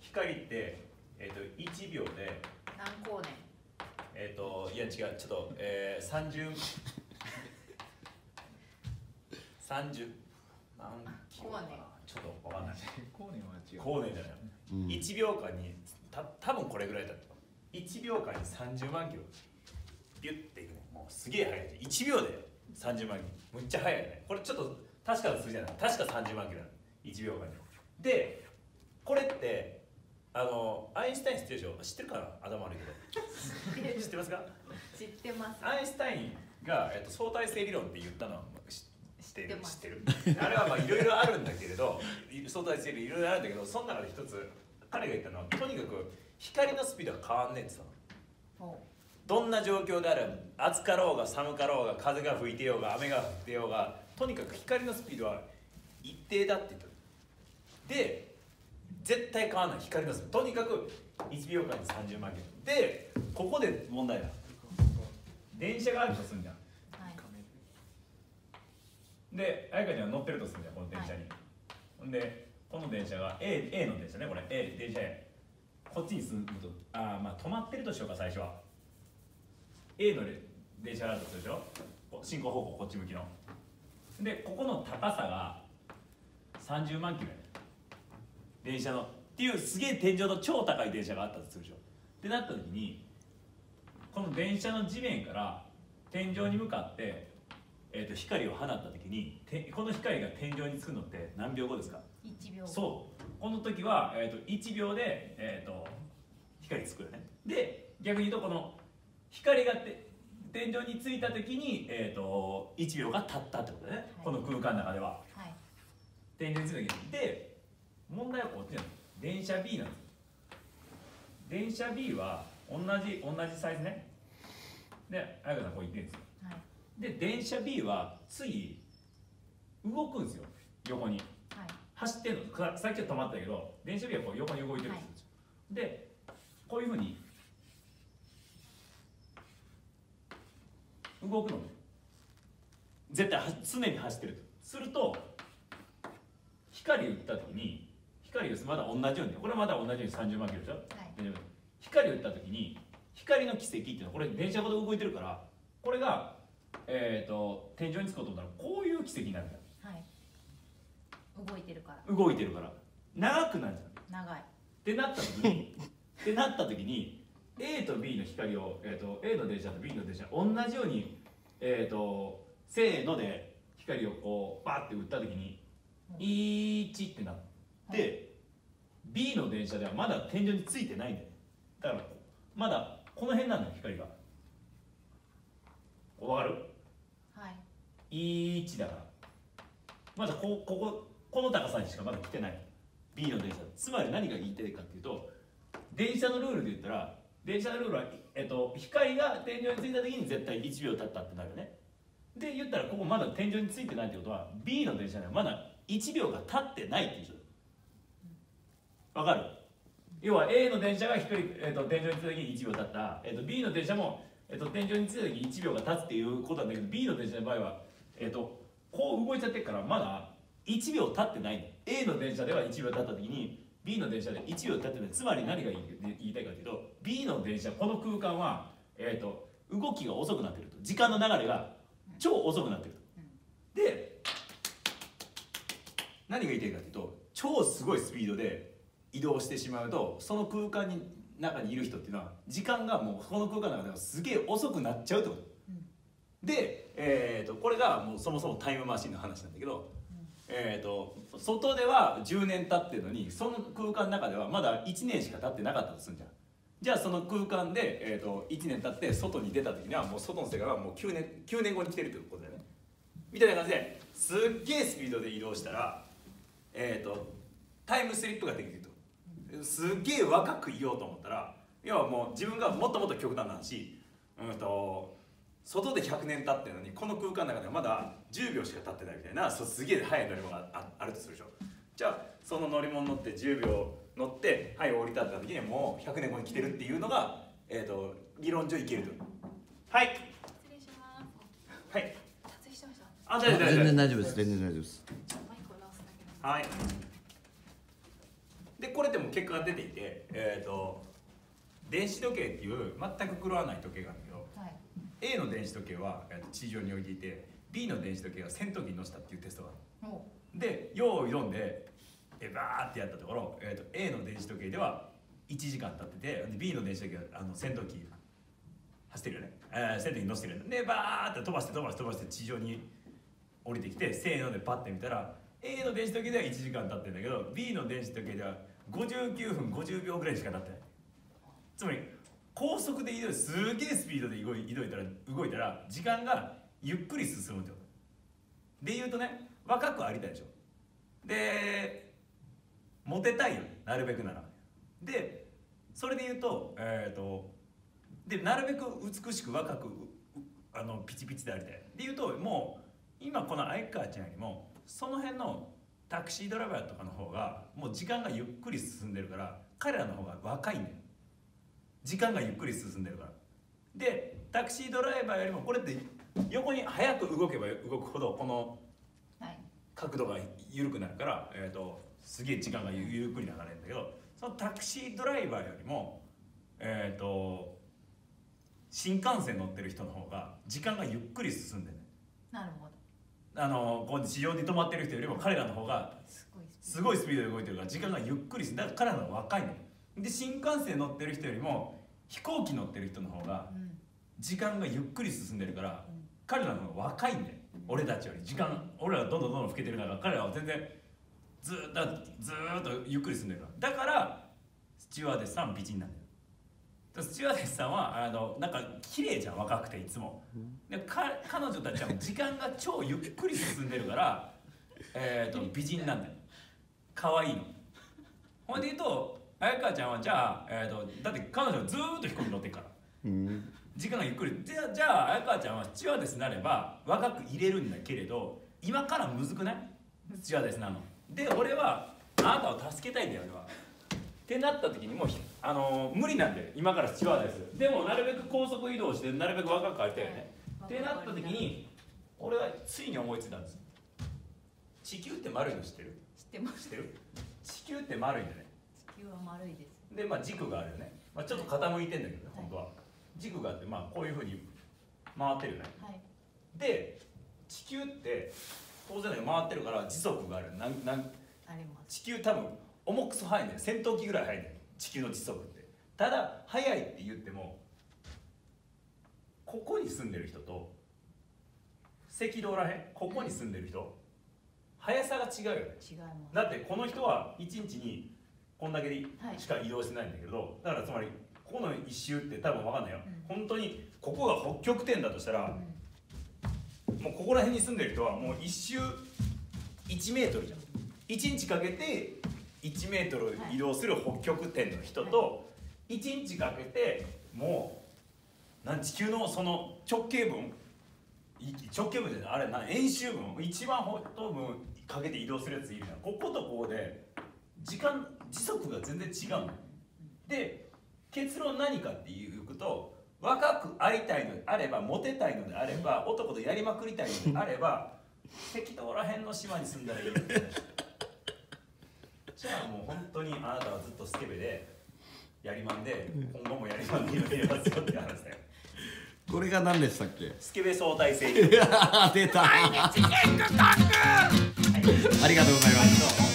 光って、1秒で何光年？ いや違う、ちょっと、30何キロかな、ちょっとわかんない。 光年は違う。 光年じゃない、1秒間に多分これぐらいだった。1秒間に30万キロビュッていくね。もうすげえ速い。1秒で30万キロ、むっちゃ速いね。これちょっと確かな数字じゃない、確か30万キロなの、1秒間に。でこれってアインシュタイン知ってるでしょ。知ってるかな、頭悪いけど知ってますか？ 知ってます。 アインシュタインが、相対性理論って言ったのは知ってる。 知ってあれはまあいろいろあるんだけれど、相対性理論いろいろあるんだけど、その中で一つ彼が言ったのは、とにかく光のスピードが変わんねえって言ったの。どんな状況であれ、暑かろうが寒かろうが、風が吹いてようが雨が降ってようが、とにかく光のスピードは一定だって言った。で絶対変わらない、光のスピード。とにかく1秒間に30万キロで、ここで問題だ。電車があるとすんじゃん。 はい、 で彩香ちゃんが乗ってるとするんじゃん、この電車に。ほんでこの電車が A の電車ね、これ 電車 A、 こっちに進むと、まあ止まってるとしようか。最初は A の電車があるとするでしょ。進行方向こっち向きの。でここの高さが30万キロやね、電車の。っていうすげえ天井の超高い電車があったとするでしょ。ってなった時に、この電車の地面から天井に向かって、光を放った時に、この光が天井につくのって何秒後ですか ？1秒。 そう、この時は、1秒で、光つくよね。で逆に言うと、この光が天井についた時に、1秒が経ったってことだね、はい、この空間の中では、はい、天井についた時に。で問題はこっちなの、電車 B なんです。電車 B は同じサイズね。で彩香さんこう言ってるんですよ、はい、で電車 B は次動くんですよ、横に、はい、走ってんの。さっきは止まったけど、電車 B はこう横に動いてるんですよ、はい、でこういうふうに動くの、絶対常に走ってるとすると、光を打った時に、光がまだ同じように、これはまだ同じように30万キロでしょ、はい、光を打った時に、光の奇跡っていうのは、これ電車ごと動いてるから、これが、天井につくことになる。こういう奇跡になるんだよ、はい、 動いてるから。 長くなるじゃん。 長いってなった時に A と B の光を、A の電車と B の電車同じように、せーので光をこうバーって打った時に1ってなって、はい、B の電車ではまだ天井についてないんだよね。だからまだこの辺なんだよ、光が。わかる？はい。1だからまだこの高さにしかまだ来てない B の電車。つまり何が言いたいかっていうと、電車のルールで言ったら、電車のルールは、光が天井についた時に絶対1秒経ったってなるよね。で言ったら、ここまだ天井についてないってことは B の電車ではまだ1秒が経ってないっていうこと。わかる？要は A の電車が天井についた時に1秒経った、B の電車も、天井についた時に1秒が経つっていうことなんだけど、 B の電車の場合は、こう動いちゃってるからまだ1秒経ってないんだよ。 A の電車では1秒経った時に B の電車で1秒経ってない。つまり何が言いたいかというと、 B の電車、この空間は、動きが遅くなってると。時間の流れが超遅くなってると。で何が言いたいかというと、超すごいスピードで移動してしまうと、その空間に中にいる人っていうのは、時間がもうこの空間の中ではすげえ遅くなっちゃうってこと、で、これがもうそもそもタイムマシンの話なんだけど、外では10年経ってるのに、その空間の中ではまだ1年しか経ってなかったとするんじゃん。じゃあその空間で、1年経って外に出た時には、もう外の世界はもう9年後に来てるってことだよね。みたいな感じで、すっげえスピードで移動したら、タイムスリップができると。すっげえ若くいようと思ったら、要はもう自分がもっともっと極端な話、外で100年経ってるのに、この空間の中ではまだ10秒しか経ってないみたいな、すげえ速い乗り物があるとするでしょ。じゃあその乗り物乗って10秒乗って、はい、降り立った時にはもう100年後に来てるっていうのが、理論上いけると。はい、 失礼します。 はい、 撮影してました。 あ、 全然大丈夫です。 マイクを直すだけなんです。 はい。でこれってもも結果が出ていて、電子時計っていう全く狂わない時計があるんだけど、 はい、 A の電子時計は地上に置いていて B の電子時計が戦闘機に乗せたっていうテストがある。で用意どんでバーってやったところ、A の電子時計では1時間経ってて、B の電子時計は戦闘機走ってるよね、戦闘機に乗せてるでバーって飛ばして地上に降りてきて、せーのでパッて見たら A の電子時計では1時間経ってるんだけど B の電子時計では59分50秒ぐらいしか経ってない。つまり高速で移動すげえスピードで動いたら時間がゆっくり進むってことで言うとね、若くありたいでしょ。でモテたいよね、なるべくなら。でそれで言うとでなるべく美しく若くピチピチでありたいで言うと、もう今この相川ちゃんよりもその辺のタクシードライバーとかの方がもう時間がゆっくり進んでるから、彼らの方が若いんだよ。時間がゆっくり進んでるから。でタクシードライバーよりもこれって横に早く動けば動くほどこの角度が緩くなるから、すげえ時間がゆっくり流れるんだけど、そのタクシードライバーよりも新幹線乗ってる人の方が時間がゆっくり進んでる。 なるほど。 こう地上に止まってる人よりも彼らの方がすごいスピードで動いてるから時間がゆっくりする。だから彼らの方が若いの。で新幹線乗ってる人よりも飛行機乗ってる人の方が時間がゆっくり進んでるから、彼らの方が若いんだよ。俺たちより俺らがどんどん老けてる中、彼らは全然ずーっとゆっくり進んでるから。だからスチュワーデスさん美人なんだよ。スチュワーデスさんはなんか綺麗じゃん、若くていつも。で彼女たちは時間が超ゆっくり進んでるから美人なんだよ。可愛いの。ほんで言うと綾川ちゃんはじゃあ、だって彼女はずーっと飛行機乗ってるから、時間がゆっくり。じゃあ綾川ちゃんはスチュワーデスになれば若く入れるんだけれど、今からむずくない？スチュワーデスなので、俺はあなたを助けたいんだよ。俺はってなった時にもう無理なんだよ今からスチュワーデスでもなるべく高速移動してなるべく若くありたいよね、ってなった時に俺はついに思いついたんです。地球って丸いの知ってる？ 知ってます。 知ってる？地球って丸いんだね。 地球は丸いです。 で軸があるよね、ちょっと傾いてんだけどね、本当は軸があってこういうふうに回ってるよね、で地球って当然だけど回ってるから時速がある。 あります。 地球多分重くそ速いんだよ。戦闘機ぐらい速いんだよ地球の時速って。ただ速いって言ってもここに住んでる人と赤道らへんここに住んでる人、速さが違うよね。 違います。 だってこの人は1日にこんだけでしか移動してないんだけど、だからつまりここの一周って多分分かんないよ、本当にここが北極点だとしたら、もうここら辺に住んでる人はもう一周1メートルじゃん。1日かけて1メートル移動する北極点の人と、1日かけてもう地球のその直径分じゃないあれ円周分一番ほとんどかけて移動するやついるじゃん。こことここで時速が全然違うの。で結論何かっていうと、若くありたいのであれば、モテたいのであれば、男とやりまくりたいのであれば赤道らへんの島に住んだらいいよじゃあもう本当にあなたはずっとスケベでやりまんで、今後もやりまんでいれますよって話だよ。 これが何でしたっけ？ スケベ相対性出た。ありがとうございます。